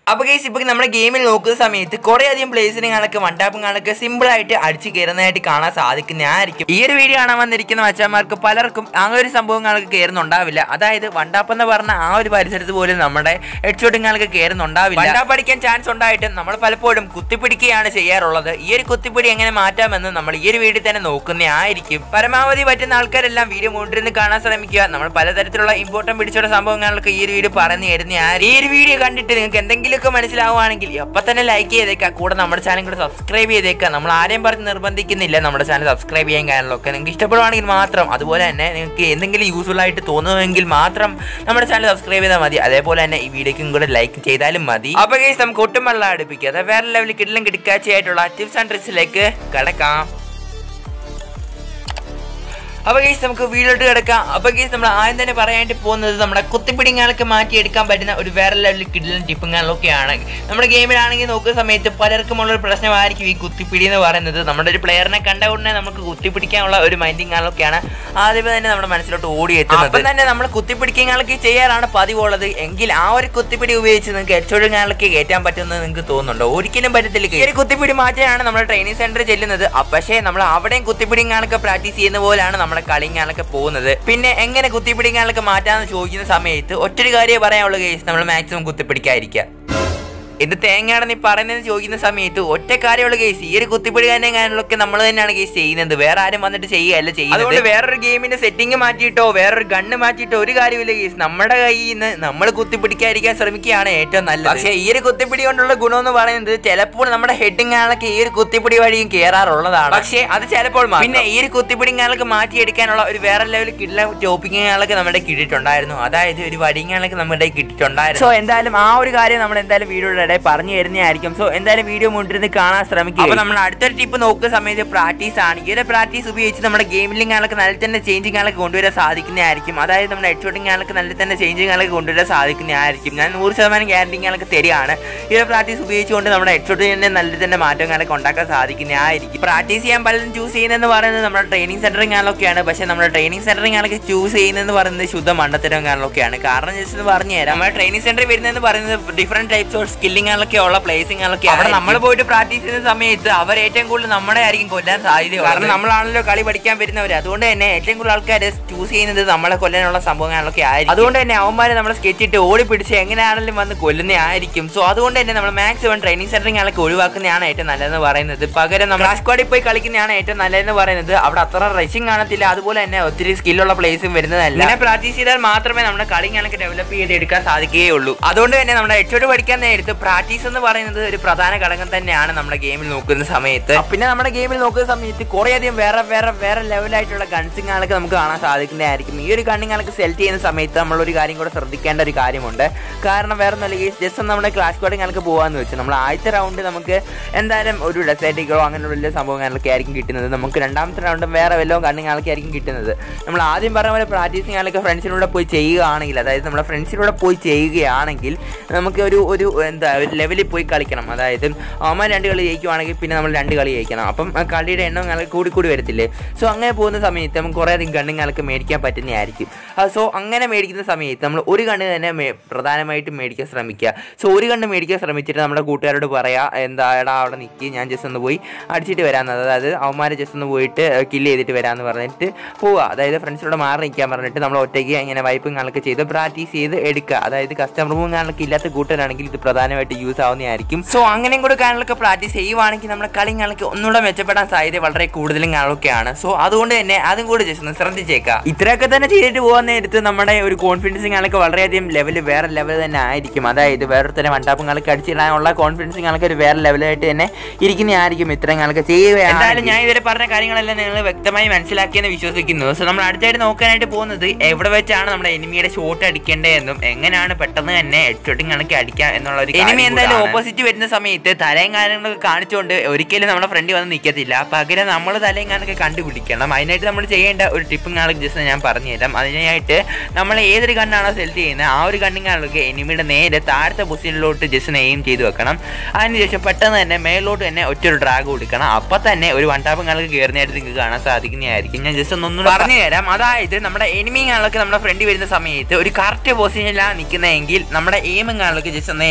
അപ്പോൾ ഗൈസ് ഇപ്പോൾ നമ്മുടെ ഗെയിമിൽ നോക്കുന്ന സമയത്ത് കുറേയധികം പ്ലേസിനെ വണ്ടാപ്പുകളൊക്കെ സിമ്പിളായിട്ട് അടിച്ച് കയറുന്നതായിട്ട് കാണാൻ സാധിക്കുന്നതായിരിക്കും. ഈ ഒരു വീഡിയോ കാണാൻ വന്നിരിക്കുന്ന മച്ചാന്മാർക്ക് പലർക്കും ആ ഒരു സംഭവങ്ങളൊക്കെ കയറുന്നുണ്ടാവില്ല. അതായത് വണ്ടാപ്പെന്ന് പറഞ്ഞ ആ ഒരു പരിസരത്ത് പോലും നമ്മുടെ ഹെഡ്ഷോട്ടുകളൊക്കെ കയറുന്നുണ്ടാവില്ല. വണ്ടാപ്പ് അടിക്കാൻ ചാൻസ് ഉണ്ടായിട്ടും നമ്മൾ പലപ്പോഴും കുത്തിപ്പിടിക്കുകയാണ് ചെയ്യാറുള്ളത്. ഈ ഒരു കുത്തിപ്പിടി എങ്ങനെ മാറ്റാമെന്ന് നമ്മൾ ഈ ഒരു വീഡിയോ തന്നെ നോക്കുന്നതായിരിക്കും. പരമാവധി പറ്റുന്ന ആൾക്കാരെല്ലാം വീഡിയോ മുന്നിൽ കാണാൻ ശ്രമിക്കുക. നമ്മൾ പലതരത്തിലുള്ള ഇമ്പോർട്ടൻ്റ് പിടിച്ചുള്ള സംഭവങ്ങളൊക്കെ ഈ ഒരു വീഡിയോ പറഞ്ഞു തരുന്നതാണ്. ഈ ഒരു വീഡിയോ കണ്ടിട്ട് നിങ്ങൾക്ക് എന്തെങ്കിലും മനസ്സിലാവുകയാണെങ്കിൽ അപ്പൊ തന്നെ ലൈക്ക് ചെയ്തേക്കാം. കൂടെ നമ്മുടെ ചാനൽ കൂടെ സബ്സ്ക്രൈബ് ചെയ്തേക്കാം. നമ്മൾ ആരെയും പറഞ്ഞ് നിർബന്ധിക്കുന്നില്ല നമ്മുടെ ചാനൽ സബ്സ്ക്രൈബ് ചെയ്യാൻ കാര്യങ്ങളൊക്കെ. നിങ്ങൾക്ക് ഇഷ്ടപ്പെടുവാണെങ്കിൽ മാത്രം, അതുപോലെ തന്നെ നിങ്ങൾക്ക് എന്തെങ്കിലും യൂസ്ഫുൾ ആയിട്ട് തോന്നുമെങ്കിൽ മാത്രം നമ്മുടെ ചാനൽ സബ്സ്ക്രൈബ് ചെയ്താൽ മതി. അതേപോലെ തന്നെ ഈ വീഡിയോക്കും കൂടെ ലൈക്ക് ചെയ്താലും മതി. അപ്പൊ ഗൈസ് നമുക്ക് ഒട്ടും വെള്ളം അടുപ്പിക്കുക. വേറെ ലെവലിൽ കിടലും കിടക്കാച്ചയായിട്ടുള്ള ടിപ്സ് ആൻഡ് ട്രിക്സിലേക്ക് കടക്കാം. അപ്പോൾ ഗൈസ് നമുക്ക് വീഡിയോട്ട് കിടക്കാം. അപ്പോൾ ഗൈസ് നമ്മൾ ആദ്യം തന്നെ പറയാനായിട്ട് പോകുന്നത് നമ്മുടെ കുത്തിപ്പിടിങ്ങളൊക്കെ മാറ്റിയെടുക്കാൻ പറ്റുന്ന ഒരു വേറെ ലെവലിൽ കിടലും ടിപ്പുകളൊക്കെയാണ്. നമ്മുടെ ഗെയിമിലാണെങ്കിൽ നോക്കുന്ന സമയത്ത് പലർക്കും ഉള്ളൊരു പ്രശ്നമായിരിക്കും ഈ കുത്തിപ്പിടി എന്ന് പറയുന്നത്. നമ്മുടെ ഒരു പ്ലെയറിനെ കണ്ട ഉടനെ നമുക്ക് കുത്തിപ്പിടിക്കാനുള്ള ഒരു മൈൻഡിങ്ങാളൊക്കെയാണ് ആദ്യമേ തന്നെ നമ്മുടെ മനസ്സിലോട്ട് ഓടിയെത്തുന്നത്. അപ്പം തന്നെ നമ്മൾ കുത്തിപ്പിടിക്കാനൊക്കെ ചെയ്യാറാണ് പതിവുള്ളത്. എങ്കിൽ ആ ഒരു കുത്തിപ്പിടി ഉപയോഗിച്ച് നിങ്ങൾക്ക് ഹെഡ്ഷോട്ടുകളൊക്കെ കയറ്റാൻ പറ്റുമെന്ന് നിങ്ങൾക്ക് തോന്നുന്നുണ്ടോ? ഒരിക്കലും പറ്റത്തില്ല. ഈ ഒരു കുത്തിപ്പിടി മാറ്റാനാണ് നമ്മൾ ട്രെയിനിങ് സെന്ററിൽ ചെല്ലുന്നത്. പക്ഷേ നമ്മൾ അവിടെയും കുത്തിപ്പിടിങ്ങളൊക്കെ പ്രാക്ടീസ് ചെയ്യുന്ന പോലെയാണ് നമ്മുടെ കളിങ്ങളൊക്കെ പോകുന്നത്. പിന്നെ എങ്ങനെ കുത്തിപ്പിടിങ്ങളൊക്കെ മാറ്റാന്ന് ചോദിക്കുന്ന സമയത്ത് ഒറ്റൊരു കാര്യമേ പറയാനുള്ളൂ ഗൈസ്, നമ്മൾ മാക്സിമം കുത്തിപ്പിടിക്കാതിരിക്കുക. ഇത് തേങ്ങയാണെന്ന് പറയുന്നത് ചോദിക്കുന്ന സമയത്ത് ഒറ്റ കാര്യമുള്ള കേസ്, ഈ ഒരു കുത്തിപ്പിടിക്കാനും കാര്യങ്ങളൊക്കെ നമ്മൾ തന്നെയാണ് കേസ് ചെയ്യുന്നത്. വേറെ ആരും വന്നിട്ട് ചെയ്യുകയല്ല ചെയ്യുന്നത്. അതുകൊണ്ട് വേറൊരു ഗെയിമിന്റെ സെറ്റിംഗ് മാറ്റിയിട്ടോ വേറൊരു ഗണ്ണ് മാറ്റിയിട്ടോ ഒരു കാര്യമില്ല കേസ്. നമ്മുടെ കയ്യിൽ നിന്ന് നമ്മൾ കുത്തിപ്പിടിക്കാതിരിക്കാൻ ശ്രമിക്കുകയാണ് ഏറ്റവും നല്ലത്. പക്ഷേ ഈ ഒരു കുത്തിപ്പിടി കൊണ്ടുള്ള ഗുണം എന്ന് പറയുന്നത് ചിലപ്പോൾ നമ്മുടെ ഹെഡിങ്ങാളൊക്കെ ഈ ഒരു കുത്തിപ്പിടി വഴിയും കയറാറുള്ളതാണ്. പക്ഷേ അത് ചിലപ്പോൾ പിന്നെ ഈ ഒരു കുത്തിപ്പിടിങ്ങാളൊക്കെ മാറ്റിയെടുക്കാനുള്ള ഒരു വേറെ ലെവലിൽ കിട്ടുന്ന ടോപ്പിങ്ങുകളൊക്കെ നമ്മുടെ കിട്ടിയിട്ടുണ്ടായിരുന്നു. അതായത് ഒരു വടിങ്ങളൊക്കെ നമ്മുടെ കിട്ടിയിട്ടുണ്ടായിരുന്നു. സോ എന്തായാലും ആ ഒരു കാര്യം നമ്മൾ എന്തായാലും വീഡിയോയുടെ പറഞ്ഞു തരുന്നതായിരിക്കും. സോ എന്തായാലും വീഡിയോ മുന്നിരുന്ന് കാണാൻ ശ്രമിക്കുക. അപ്പോൾ നമ്മൾ അടുത്തൊരു ടിപ്പ് നോക്കുന്ന സമയത്ത് പ്രാക്ടീസ് ആണ്. ഈ ഒരു പ്രാക്ടീസ് ഉപയോഗിച്ച് നമ്മുടെ ഗെയിമിലിങ്ങാളൊക്കെ നല്ല തന്നെ ചേഞ്ചിങ്ങാളൊക്കെ കൊണ്ടുവരാൻ സാധിക്കുന്നതായിരിക്കും. അതായത് നമ്മുടെ ഹെഡ്ഷോട്ടിങ്ങാളൊക്കെ നല്ല തന്നെ ചേഞ്ചിങ്ങാളൊക്കെ കൊണ്ടുവരാൻ സാധിക്കുന്നതായിരിക്കും. ഞാൻ 100% ഗ്യാരണ്ടിങ്ങാളൊക്കെ തരികയാണ്. ഈ ഒരു പ്രാക്ടീസ് ഉപയോഗിച്ചുകൊണ്ട് നമ്മുടെ ഹെഡ്ഷോട്ടിന് നല്ല തന്നെ മാറ്റങ്ങളൊക്കെ ഉണ്ടാക്കാൻ സാധിക്കുന്നതായിരിക്കും. പ്രാക്ടീസ് ചെയ്യാൻ പലരും ചൂസ് ചെയ്യുന്നതെന്ന് പറയുന്നത് നമ്മുടെ ട്രെയിനിങ് സെന്ററിങ്ങാളൊക്കെയാണ്. പക്ഷേ നമ്മുടെ ട്രെയിനിങ് സെന്ററിങ്ങാളൊക്കെ ചൂസ് ചെയ്യുന്നതെന്ന് പറയുന്നത് ശുദ്ധ മണ്ടത്തരങ്ങളൊക്കെയാണ്. കാരണം ജസ്റ്റ് പറഞ്ഞു തരാം, നമ്മുടെ ട്രെയിനിങ് സെന്ററിൽ വരുന്നതെന്ന് പറയുന്നത് ഡിഫറെന്റ് ടൈപ്സ് ഓഫ് സ്കില്ലിംഗ് ഉള്ള പ്ലേസിംഗൊക്കെ അവിടെ നമ്മൾ പോയിട്ട് പ്രാക്ടീസ് ചെയ്യുന്ന സമയത്ത് അവർ ഏറ്റവും കൂടുതൽ നമ്മളെ ആയിരിക്കും കൊല്ലാൻ സാധ്യത. കാരണം നമ്മളാണല്ലോ കളി പഠിക്കാൻ വരുന്നവർ. അതുകൊണ്ട് തന്നെ ഏറ്റവും കൂടുതൽ ആൾക്കാർ ചൂസ് ചെയ്യുന്നത് നമ്മളെ കൊല്ലാനുള്ള സംഭവങ്ങളൊക്കെ ആയിരിക്കും. അതുകൊണ്ട് തന്നെ അവന്മാരെ നമ്മളെ സ്കെച്ചിട്ട് ഓടി പിടിച്ച് എങ്ങനെയാണെങ്കിലും വന്ന് കൊല്ലുന്നതായിരിക്കും. സോ അതുകൊണ്ട് തന്നെ നമ്മൾ മാക്സിമം ട്രെയിനിങ് സെന്ററിങ്ങളൊക്കെ ഒഴിവാക്കുന്നതാണ് ഏറ്റവും നല്ലതെന്ന് പറയുന്നത്. പകരം നമ്മൾ സ്ക്വാഡിൽ പോയി കളിക്കുന്നതാണ് ഏറ്റവും നല്ലതെന്ന് പറയുന്നത്. അവിടെ അത്ര റഷിംഗ് കാണത്തില്ല, അതുപോലെ തന്നെ ഒത്തിരി സ്കില്ലുള്ള പ്ലേസും വരുന്നതല്ല. അങ്ങനെ പ്രാക്ടീസ് ചെയ്താൽ മാത്രമേ നമ്മുടെ കളിങ്ങളൊക്കെ ഡെവലപ്പ് ചെയ്തെടുക്കാൻ സാധിക്കുകയുള്ളൂ. അതുകൊണ്ട് തന്നെ നമ്മുടെ ഹെഡ്ഷോട്ട് പഠിക്കാൻ നേരത്ത് പ്രാക്ടീസ് എന്ന് പറയുന്നത് ഒരു പ്രധാന ഘടകം തന്നെയാണ് നമ്മുടെ ഗെയിമിൽ നോക്കുന്ന സമയത്ത്. പിന്നെ നമ്മുടെ ഗെയിമിൽ നോക്കുന്ന സമയത്ത് കുറേയധികം വേറെ ലെവലായിട്ടുള്ള ഗൺസിങ്ങളൊക്കെ നമുക്ക് കാണാൻ സാധിക്കുന്നതായിരിക്കും. ഈ ഒരു ഗണ്ണിങ്ങളൊക്കെ സെലക്ട് ചെയ്യുന്ന സമയത്ത് നമ്മളൊരു കാര്യം കൂടെ ശ്രദ്ധിക്കേണ്ട ഒരു കാര്യമുണ്ട്. കാരണം വേറെ ഒന്നല്ല, ജസ്റ്റ് നമ്മുടെ ക്ലാഷ് സ്ക്വാഡിങ്ങൾക്ക് പോകാമെന്ന് വെച്ചാൽ നമ്മൾ ആദ്യത്തെ റൗണ്ട് നമുക്ക് എന്തായാലും ഒരു ഡെസേർട്ടിക്കോ അങ്ങനെയുള്ള വലിയ സംഭവങ്ങളൊക്കെ ആയിരിക്കും കിട്ടുന്നത്. നമുക്ക് രണ്ടാമത്തെ റൗണ്ടും വേറെ വല്ലതും ഗണ്ണിങ്ങളൊക്കെ ആയിരിക്കും കിട്ടുന്നത്. നമ്മൾ ആദ്യം പറഞ്ഞ പോലെ പ്രാക്ടീസിങ്ങളൊക്കെ ഫ്രണ്ട്സിലൂടെ പോയി ചെയ്യുകയാണെങ്കിൽ, അതായത് നമ്മുടെ ഫ്രണ്ട്സിലൂടെ പോയി ചെയ്യുകയാണെങ്കിൽ നമുക്ക് ഒരു ഒരു ലെവലിൽ പോയി കളിക്കണം. അതായത് അവന്മാർ 2 കളി ജയിക്കുവാണെങ്കിൽ പിന്നെ നമ്മൾ 2 കളി ജയിക്കണം. അപ്പം കളിയുടെ എണ്ണം കൂടി വരത്തില്ലേ. സോ അങ്ങനെ പോകുന്ന സമയത്ത് നമുക്ക് കുറേയധികം ഗണ്ണുകളൊക്കെ മേടിക്കാൻ പറ്റുന്നതായിരിക്കും. സോ അങ്ങനെ മേടിക്കുന്ന സമയത്ത് നമ്മൾ ഒരു ഗണ്ണ് തന്നെ പ്രധാനമായിട്ടും മേടിക്കാൻ ശ്രമിക്കുക. സോ ഒരു ഗണ്ണ് മേടിക്കാൻ ശ്രമിച്ചിട്ട് നമ്മുടെ കൂട്ടുകാരോട് പറയാം, എന്താടാ അവിടെ നിൽക്കി, ഞാൻ ജസ്റ്റ് ഒന്ന് പോയി അടിച്ചിട്ട് വരാമെന്ന്. അതായത് അവന്മാരെ ജസ്റ്റ് ഒന്ന് പോയിട്ട് കില്ല് ചെയ്തിട്ട് വരാമെന്ന് പറഞ്ഞിട്ട് പോവുക. അതായത് ഫ്രണ്ട്സിനോട് മാറി നിൽക്കാൻ പറഞ്ഞിട്ട് നമ്മൾ ഒറ്റയ്ക്ക് ഇങ്ങനെ വൈപ്പിങ്ങളൊക്കെ ചെയ്ത് പ്രാക്ടീസ് ചെയ്ത് എടുക്കുക. അതായത് കസ്റ്റമർ റൂമുകളൊക്കെ ഇല്ലാത്ത കൂട്ടുകാരാണെങ്കിൽ ഇത് പ്രധാനമായിട്ട് യൂസ് ആവുന്നതായിരിക്കും. സോ അങ്ങനെയും കൂടെ കാര്യങ്ങളൊക്കെ പ്രാക്ടീസ് ചെയ്യുവാണെങ്കിൽ നമ്മുടെ കളിങ്ങളൊക്കെ ഒന്നുകൂടെ മെച്ചപ്പെടാൻ സാധ്യത വളരെ കൂടുതലും കാര്യങ്ങളൊക്കെയാണ്. സോ അതുകൊണ്ട് തന്നെ അതും കൂടെ ജസ്റ്റ് ഒന്ന് ശ്രദ്ധിച്ചേക്കാം. ഇത്രയൊക്കെ തന്നെ ചെയ്തിട്ട് പോകാൻ നേരത്ത് നമ്മുടെ ഒരു കോൺഫിഡൻസിങ്ങളൊക്കെ വളരെയധികം വേറെ ലെവൽ തന്നെ ആയിരിക്കും. അതായത് വേറെ തന്നെ വണ്ടാപ്പങ്ങളൊക്കെ അടിച്ചിടാനുള്ള കോൺഫിഡൻസിങ്ങളൊക്കെ ഒരു വേറെ ലെവലായിട്ട് തന്നെ ഇരിക്കുന്നതായിരിക്കും ഇത്രയും കാലൊക്കെ ചെയ്യുകയാണ്. എന്തായാലും ഞാൻ ഇതുവരെ പറഞ്ഞ കാര്യങ്ങളെല്ലാം നിങ്ങൾ വ്യക്തമായി മനസ്സിലാക്കിയെന്ന് വിശ്വസിക്കുന്നു. സോ നമ്മൾ അടുത്തായിട്ട് നോക്കാനായിട്ട് പോകുന്നത് എവിടെ വെച്ചാണ് നമ്മുടെ എനിമിയുടെ ഷോട്ട് അടിക്കേണ്ടതെന്നും എങ്ങനെയാണ് പെട്ടെന്ന് തന്നെ ഹെഡ്ഷോട്ടിങ്ങളൊക്കെ അടിക്കാം എന്നുള്ള ഒരു എനിമി എന്തായാലും ഓപ്പോസിറ്റ് വരുന്ന സമയത്ത് തലയും കാര്യങ്ങളൊക്കെ കാണിച്ചുകൊണ്ട് ഒരിക്കലും നമ്മുടെ ഫ്രണ്ട് വന്ന് നിൽക്കത്തില്ല. പകരം നമ്മൾ തലയും കാര്യങ്ങളൊക്കെ കണ്ടുപിടിക്കണം. അതിനായിട്ട് നമ്മൾ ചെയ്യേണ്ട ഒരു ടിപ്പും കാണൊക്കെ ജസ്റ്റ് ഞാൻ പറഞ്ഞുതരാം. അതിനായിട്ട് നമ്മൾ ഏതൊരു ഗണ്ണാണോ സെലക്ട് ചെയ്യുന്നത് ആ ഒരു ഗണ്ണിങ്ങാളൊക്കെ എനിമിയുടെ നേരെ താഴത്തെ പൊസിഷനിലോട്ട് ജസ്റ്റ് എയിം ചെയ്ത് വെക്കണം. അതിനുശേഷം പെട്ടെന്ന് തന്നെ മേലോട്ട് തന്നെ ഒറ്റൊരു ഡ്രാഗ് കൊടുക്കണം. അപ്പം തന്നെ ഒരു വണ്ടാപ്പങ്ങൾക്ക് കയറുന്നതായിട്ട് നിങ്ങൾക്ക് കാണാൻ സാധിക്കുന്നതായിരിക്കും. ഞാൻ ജസ്റ്റ് ഒന്നും പറഞ്ഞു തരാം. അതായത് നമ്മുടെ എനിമിങ്ങളൊക്കെ നമ്മുടെ ഫ്രണ്ട് വരുന്ന സമയത്ത് ഒരു കറക്റ്റ് പൊസിഷനിലാണ് നിൽക്കുന്നതെങ്കിൽ നമ്മുടെ എയിമിങ്ങളൊക്കെ ജസ്റ്റ് ഒന്ന് എനിമിയുടെ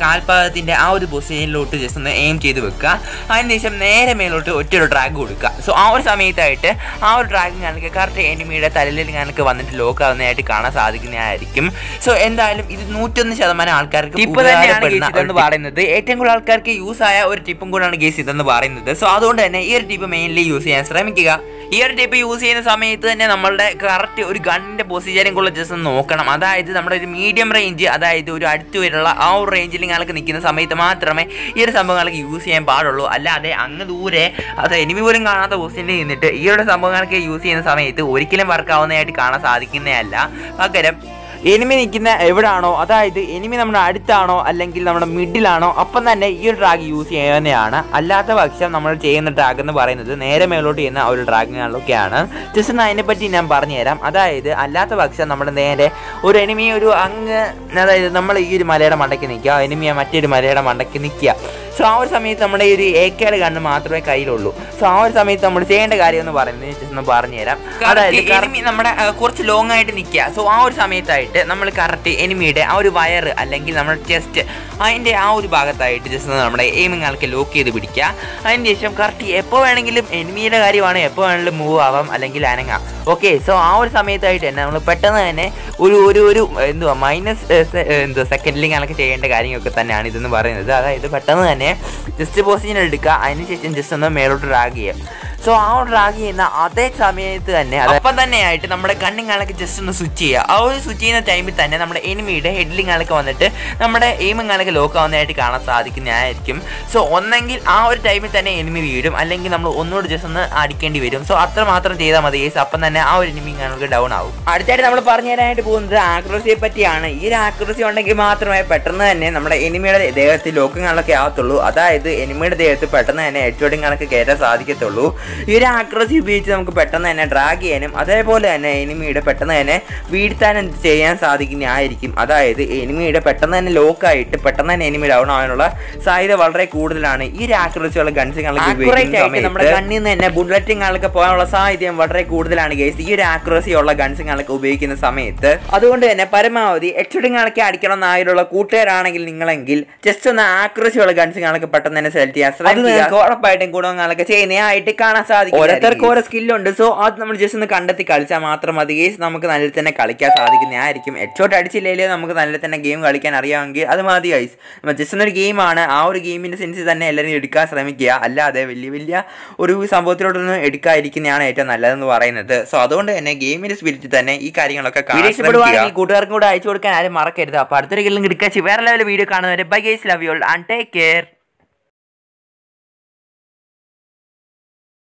കാൽപാദത്തിൻ്റെ ആ ഒരു പൊസിഷനിലോട്ട് ജസ്റ്റ് ഒന്ന് എയിം ചെയ്ത് വെക്കുക. അതിനുശേഷം നേരെ മേലോട്ട് ഒറ്റൊരു ഡ്രാഗ് കൊടുക്കുക. സോ ആ ഒരു സമയത്തായിട്ട് ആ ഒരു ഡ്രാഗ് നിങ്ങൾക്ക് കറക്റ്റ് എനിമിയുടെ തലയിൽ നിങ്ങൾക്ക് വന്നിട്ട് ലോക്ക് ആവുന്നതായിട്ട് കാണാൻ സാധിക്കുന്നതായിരിക്കും. സോ എന്തായാലും ഇത് 101% ആൾക്കാർക്ക് ടിപ്പ് തന്നെയാണ് ഇതെന്ന് പറയുന്നത്. ഏറ്റവും കൂടുതൽ ആൾക്കാർക്ക് യൂസ് ആയ ഒരു ടിപ്പും കൂടാണ് ഗേസ് ഇതെന്ന് പറയുന്നത്. സോ അതുകൊണ്ട് തന്നെ ഈ ഒരു ടിപ്പ് മെയിൻലി യൂസ് ചെയ്യാൻ ശ്രമിക്കുക. ഈ ഒരു ടിപ്പ് യൂസ് ചെയ്യുന്ന സമയത്ത് തന്നെ നമ്മളുടെ കറക്റ്റ് ഒരു ഗണ്ണിൻ്റെ പൊസിഷനും കൂടെ ജസ്റ്റ് ഒന്ന് നോക്കണം. അതായത് നമ്മുടെ ഒരു മീഡിയം റേഞ്ച്, അതായത് ഒരു അടുത്ത് വരുള്ള ആ ഒരു റേഞ്ചിൽ നിങ്ങൾക്ക് നിൽക്കുന്ന സമയത്ത് മാത്രമേ ഈ ഒരു സംഭവങ്ങൾക്ക് യൂസ് ചെയ്യാൻ പാടുള്ളൂ. അല്ലാതെ അങ്ങ് ദൂരെ അത് എനിമി പോലും കാണാത്ത പൊസിഷനിൽ നിന്നിട്ട് ഈ ഒരു സംഭവങ്ങൾക്ക് യൂസ് ചെയ്യുന്ന സമയത്ത് ഒരിക്കലും വർക്കാവുന്നതായിട്ട് കാണാൻ സാധിക്കുന്നതല്ല. പകരം എനിമി നിൽക്കുന്ന എവിടാണോ, അതായത് എനിമി നമ്മുടെ അടുത്താണോ അല്ലെങ്കിൽ നമ്മുടെ മിഡിലാണോ, അപ്പം തന്നെ ഈ ഒരു ഡ്രാഗ് യൂസ് ചെയ്യുന്നതാണ്. അല്ലാത്ത പക്ഷം നമ്മൾ ചെയ്യുന്ന ഡ്രാഗ് എന്ന് പറയുന്നത് നേരെ മേലോട്ട് ചെയ്യുന്ന ഒരു ഡ്രാഗിനൊക്കെയാണ്. ജസ്റ്റ് ഒന്ന് അതിനെപ്പറ്റി ഞാൻ പറഞ്ഞുതരാം. അതായത് അല്ലാത്ത പക്ഷം നമ്മുടെ നേരെ ഒരു എനിമി ഒരു അങ്ങ്, അതായത് നമ്മൾ ഈ ഒരു മലയുടെ മണ്ടയ്ക്ക് നിൽക്കുക, എനിമിയെ മറ്റൊരു മലയുടെ മണ്ടയ്ക്ക് നിൽക്കുക. സോ ആ ഒരു സമയത്ത് നമ്മുടെ ഈ ഒരു AK ഗണ്ണ് മാത്രമേ കയ്യിലുള്ളൂ. സോ ആ ഒരു സമയത്ത് നമ്മൾ ചെയ്യേണ്ട കാര്യം എന്ന് പറയുന്നത് ജസ്റ്റ് ഒന്ന് പറഞ്ഞുതരാം. അതായത് എനിമി നമ്മുടെ കുറച്ച് ലോങ് ആയിട്ട് നിൽക്കുക. സോ ആ ഒരു സമയത്തായിട്ട് നമ്മൾ കറക്റ്റ് എനിമിയുടെ ആ ഒരു വയറ് അല്ലെങ്കിൽ നമ്മുടെ ചെസ്റ്റ് അതിൻ്റെ ആ ഒരു ഭാഗത്തായിട്ട് ജസ്റ്റ് നമ്മുടെ എയിമിങ് ആൾക്ക് ലോക്ക് ചെയ്ത് പിടിക്കുക. അതിന് ശേഷം കറക്റ്റ് എപ്പോൾ വേണമെങ്കിലും എനിമിയുടെ കാര്യമാണ്, എപ്പോൾ വേണമെങ്കിലും മൂവ് ആവാം അല്ലെങ്കിൽ അനങ്ങാം. ഓക്കെ, സോ ആ ഒരു സമയത്തായിട്ട് തന്നെ നമ്മൾ പെട്ടെന്ന് തന്നെ ഒരു -, സെക്കൻഡിൽ ഞങ്ങൾക്ക് ചെയ്യേണ്ട കാര്യങ്ങളൊക്കെ തന്നെയാണ് ഇതെന്ന് പറയുന്നത്. അതായത് പെട്ടെന്ന് തന്നെ ജസ്റ്റ് പൊസിഷൻ എടുക്കുക, അതിനുശേഷം ജസ്റ്റ് ഒന്ന് മേലോട്ട് ഡ്രാഗ് ചെയ്യുക. സോ ആ ഡ്രാഗ് ചെയ്യുന്ന അതേ സമയത്ത് തന്നെ അപ്പം തന്നെയായിട്ട് നമ്മുടെ ഗണ്ണിങ്ങൾക്ക് ജസ്റ്റ് ഒന്ന് സ്വിച്ച് ചെയ്യുക. ആ ഒരു സ്വിച്ച് ചെയ്യുന്ന ടൈമിൽ തന്നെ നമ്മുടെ എനിമിയുടെ ഹെഡ്ലിങ്ങൾക്ക് വന്നിട്ട് നമ്മുടെ എയിമിങ്ങൾക്ക് ലോക്ക് ആവുന്നതായിട്ട് കാണാൻ സാധിക്കുന്നതായിരിക്കും. സോ ഒന്നെങ്കിൽ ആ ഒരു ടൈമിൽ തന്നെ എനിമി വീഴും, അല്ലെങ്കിൽ നമ്മൾ ഒന്നുകൂടി ജസ്റ്റ് ഒന്ന് അടിക്കേണ്ടി വരും. സോ അത്ര മാത്രം ചെയ്താൽ മതി ഗൈസ്. അപ്പം തന്നെ ആ ഒരു എനിമി ഞങ്ങൾക്ക് ഡൗൺ ആവും. അടുത്തായിട്ട് നമ്മൾ പറഞ്ഞു തരാനായിട്ട് പോകുന്നത് ആക്യുറസിയെ പറ്റിയാണ്. ഈ ഒരു ആക്യുറസി ഉണ്ടെങ്കിൽ മാത്രമേ പെട്ടെന്ന് തന്നെ നമ്മുടെ എനിമിയുടെ ദേഹത്ത് ലോക്കിങ്ങുകളൊക്കെ ആവത്തുള്ളൂ. അതായത് എനിമിയുടെ ദേഹത്ത് പെട്ടെന്ന് തന്നെ ഹെഡ്ഷോട്ടിങ്ങുകളൊക്കെ കയറ്റാൻ സാധിക്കത്തുള്ളൂ. ഈ ഒരു ആക്യുറസി ഉപയോഗിച്ച് നമുക്ക് പെട്ടെന്ന് തന്നെ ഡ്രാഗ് ചെയ്യാനും അതേപോലെ തന്നെ എനിമിയുടെ പെട്ടെന്ന് തന്നെ വീഴ്ത്താനും ചെയ്യാൻ സാധിക്കുന്നതായിരിക്കും. അതായത് എനിമിയുടെ പെട്ടെന്ന് തന്നെ ലോക്കായിട്ട് പെട്ടെന്ന് തന്നെ എനിമി ഡൗൺ ആവാനുള്ള സാധ്യത വളരെ കൂടുതലാണ്. ഈ ഒരു ആക്യുറസിയുള്ള ഗൺസുകളൊക്കെ ഉപയോഗിക്കുന്ന നമ്മുടെ ഗണ്ണിൽ നിന്ന് തന്നെ ബുള്ളറ്റിങ്ങുകളൊക്കെ പോകാനുള്ള സാധ്യതയും വളരെ കൂടുതലാണ് ഗൈസ് ഈ ഒരു ആക്യുറസിയുള്ള ഗൺസുകളൊക്കെ ഉപയോഗിക്കുന്ന സമയത്ത്. അതുകൊണ്ട് തന്നെ പരമാവധി ഹെഡ്ഷോട്ടിങ്ങുകളൊക്കെ അടിക്കണം എന്നായുള്ള കൂട്ടുകാരാണെങ്കിൽ നിങ്ങളെങ്കിൽ ജസ്റ്റ് ഒന്ന് ആക്യുറസിയുള്ള ഗൺസുകളൊക്കെ പെട്ടെന്ന് തന്നെ സെലക്ട് ചെയ്യാൻ ശ്രമിക്കുക. ഉറപ്പായിട്ടും ഗുണങ്ങളൊക്കെ ചെയ്യുന്നതായിട്ട് കാണാൻ സാധിക്കും. ഓരോരുത്തർക്ക് ഓരോ സ്കില്ലുണ്ട്. സോ അത് നമ്മൾ ജസ്റ്റ് ഒന്ന് കണ്ടെത്തി കളിച്ചാൽ മാത്രം മതി ഗെയിംസ് നമുക്ക് നല്ല തന്നെ കളിക്കാൻ സാധിക്കുന്നതായിരിക്കും. ഹെഡ്ഷോട്ട് അടിച്ചില്ലെങ്കിൽ നമുക്ക് നല്ല തന്നെ ഗെയിം കളിക്കാൻ അറിയാമെങ്കിൽ അത് മതി ഗൈസ്. നമ്മൾ ജസ്റ്റ് ഒരു ഗെയിമാണ്, ആ ഒരു ഗെയിമിൻ്റെ സെൻസ് തന്നെ എല്ലാവരും എടുക്കാൻ ശ്രമിക്കുക. അല്ലാതെ വലിയ ഒരു സംഭവത്തിലോട്ടൊന്നും എടുക്കാതിരിക്കുന്നതാണ് ഏറ്റവും നല്ലതെന്ന് പറയുന്നത്. സോ അതുകൊണ്ട് തന്നെ ഗെയിമിൻ്റെ സ്പിരിറ്റിൽ തന്നെ ഈ കാര്യങ്ങളൊക്കെ കൂട്ടുകാർക്കും കൂടെ അയച്ചു കൊടുക്കാൻ ആരും മറക്കരുത്. അപ്പോൾ അടുത്തൊരു ഗെയിം എടുക്കാൻ വേറെ ലെവൽ വീഡിയോ കാണുന്നവരെ bye guys, love you all and take care.